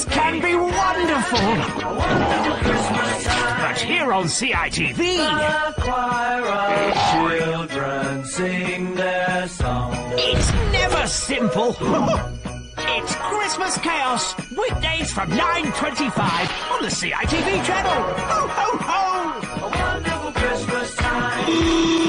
Christmas can be wonderful. But here on CITV... A choir of children sing their song. It's never simple. It's Christmas Chaos, weekdays from 9:25 on the CITV channel. Ho, ho, ho! A wonderful Christmas time.